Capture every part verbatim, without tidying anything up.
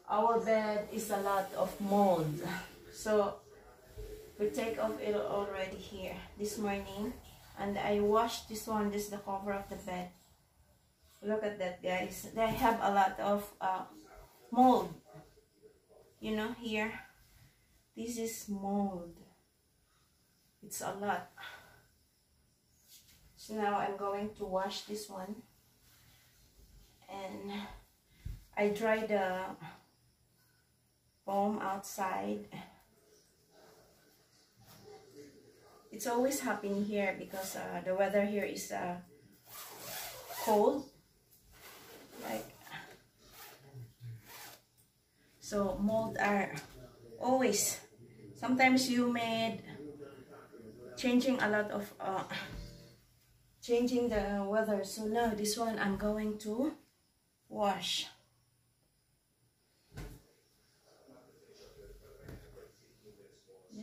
our bed is a lot of mold. So we take off it already here this morning, and I washed this one. This is the cover of the bed. Look at that, guys. They have a lot of uh, mold. You know, here. This is mold. It's a lot. So now I'm going to wash this one. And I dry the foam outside. It's always happening here because uh, the weather here is uh, cold. Like, so mold are always. Sometimes humid, changing a lot of uh, changing the weather. So now this one I'm going to wash. Yeah.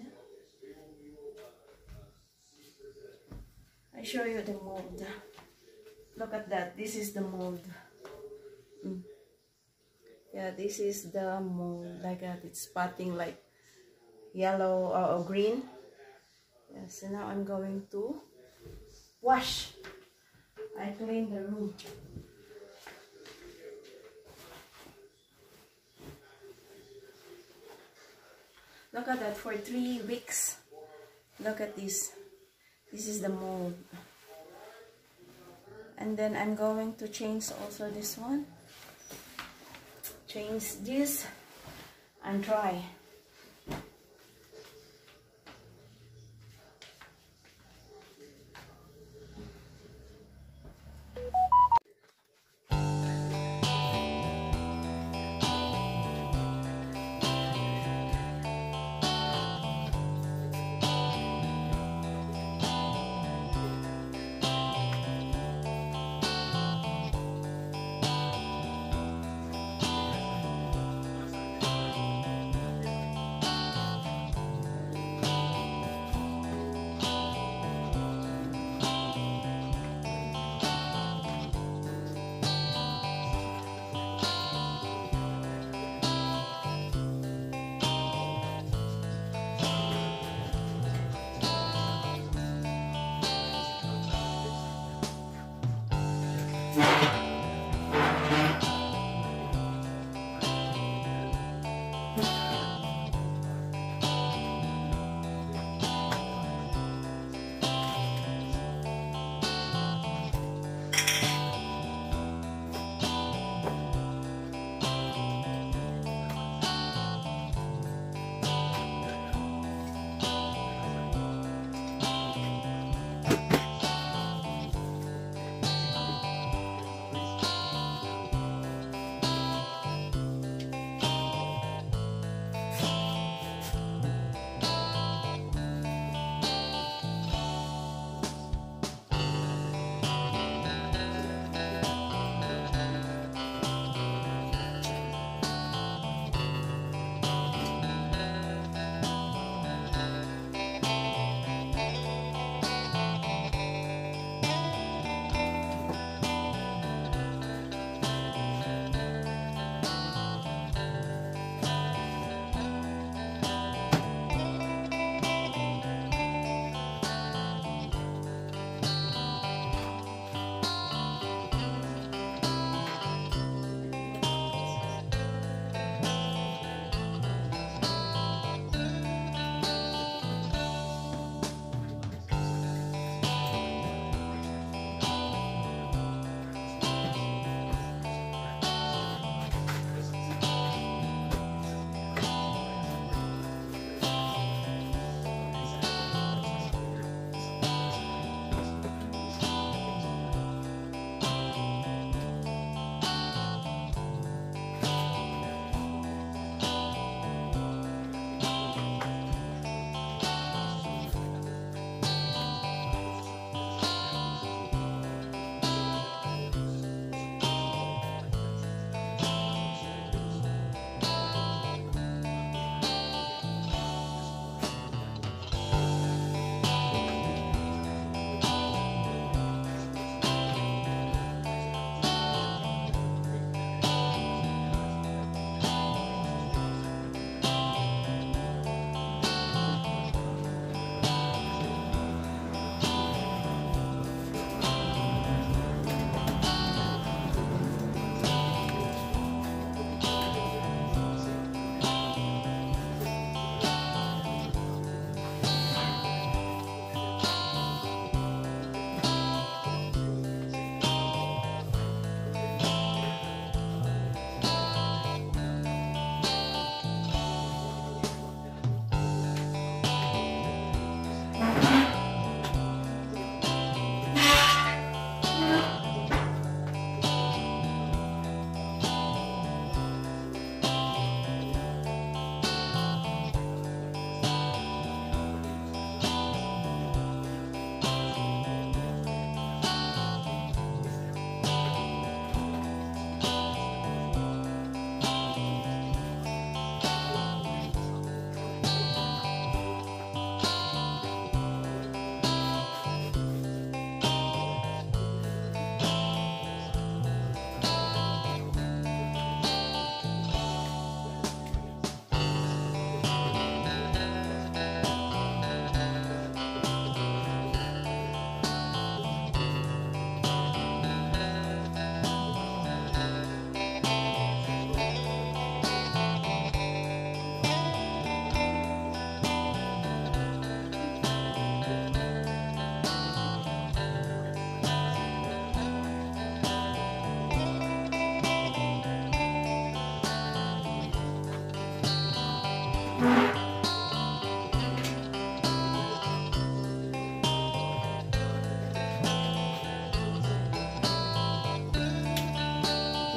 I show you the mold. Look at that. This is the mold. Mm. Yeah, this is the mold. Like that. It's spotting like yellow or green. Yeah, so now I'm going to wash. I clean the room. Look at that, for three weeks. Look at this. This is the mold. And then I'm going to change also this one. Change this and dry.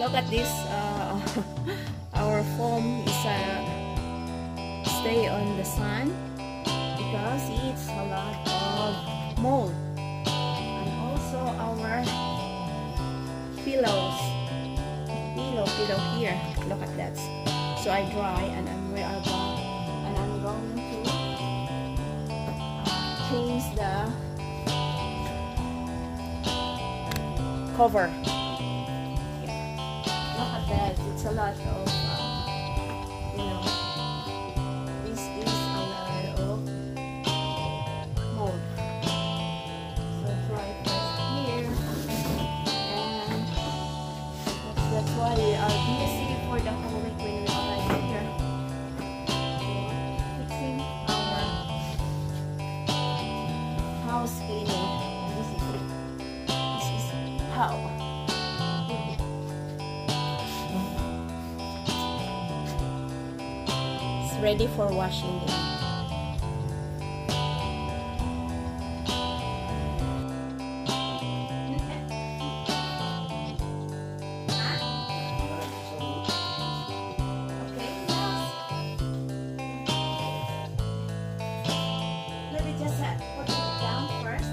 look at this. Uh, our foam is uh, stay on the sun because it's a lot of mold, and also our pillows, pillow, pillow here. Look at that. So I dry, and I'm we are going, and I'm going to uh, change the cover. Look at that. It's a lot of, uh, you know, this is a lot of mold. So try first here, and that's, that's why we are busy for the whole week when we arrive here. So fixing our house cleaning. This is it. This is how. Ready for washing them. Okay, maybe just uh, put it down first.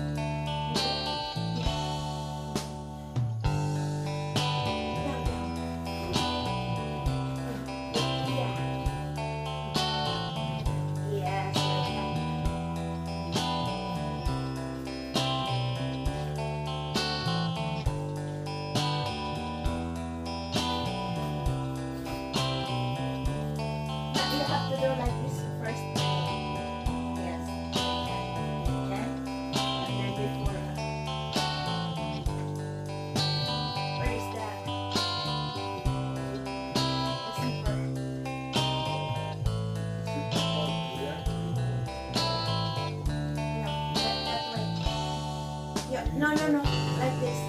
No, no, no, like this.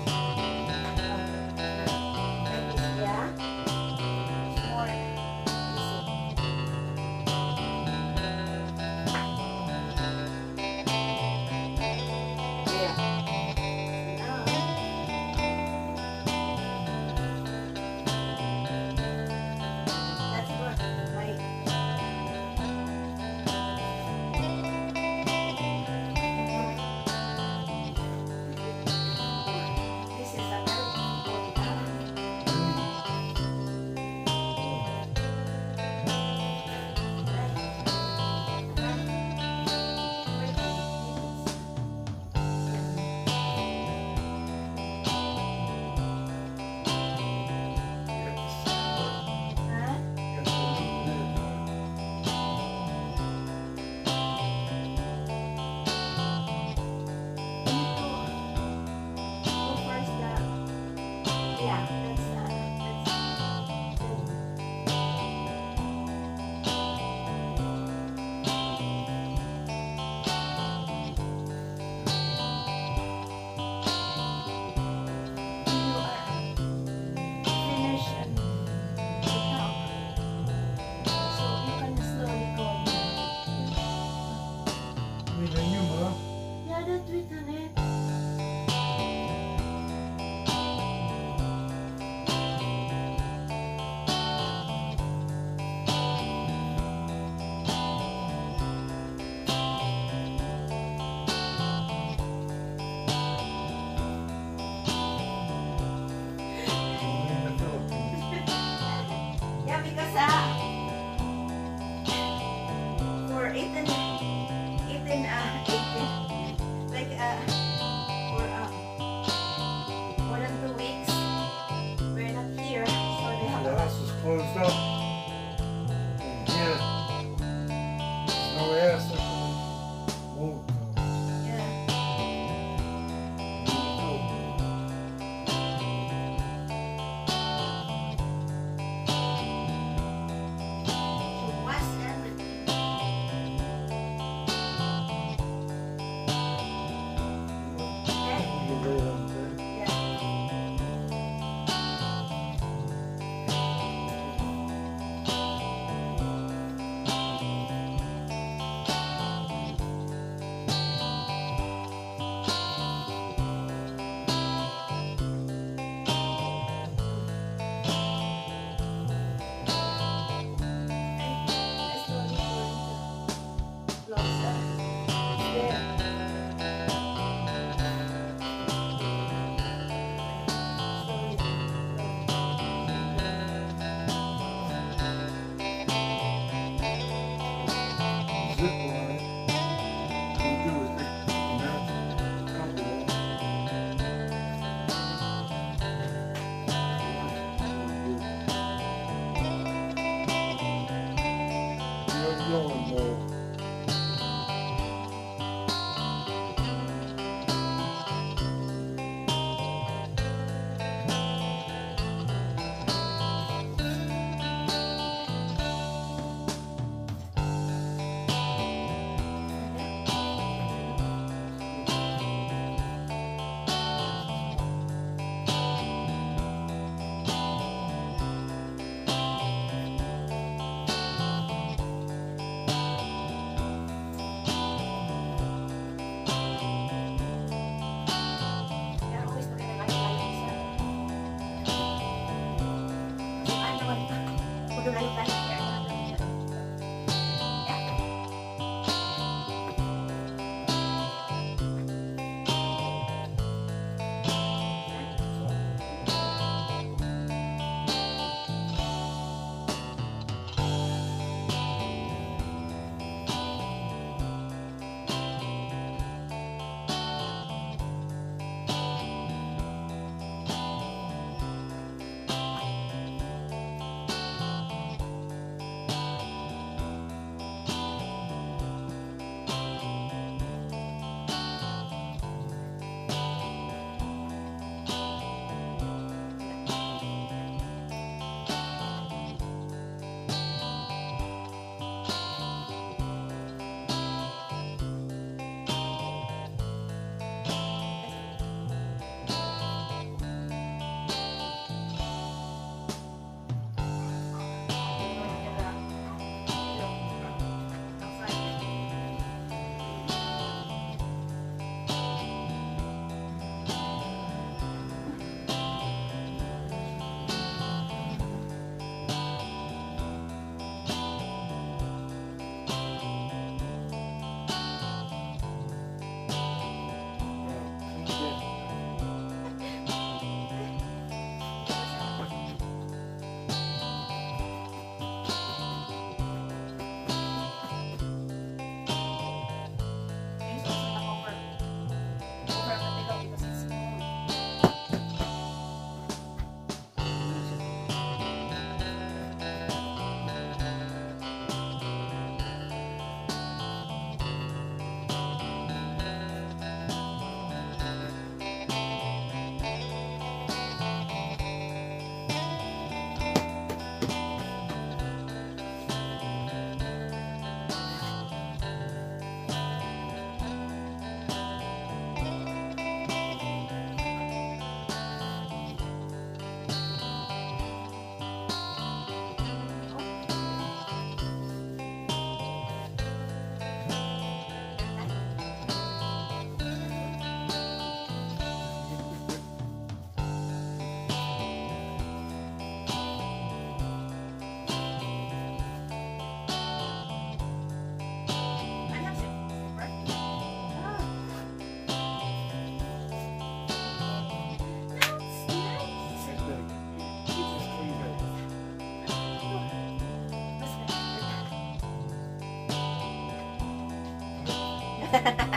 Like this, yeah. More easy. Yeah. Now, that's good. Like. Closed up. Yeah. No ass. Mold comes. Yeah. So wash everything. Okay? You lay it on the bed. Yeah. Ha ha ha.